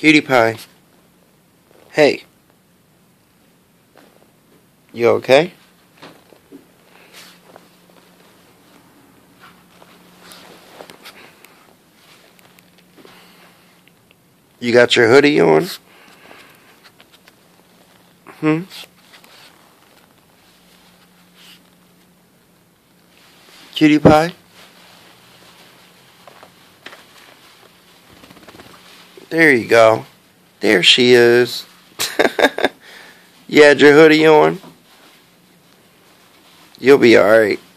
Cutie pie. Hey. You okay? You got your hoodie on? Cutie pie? There you go. There she is. You had your hoodie on? You'll be alright.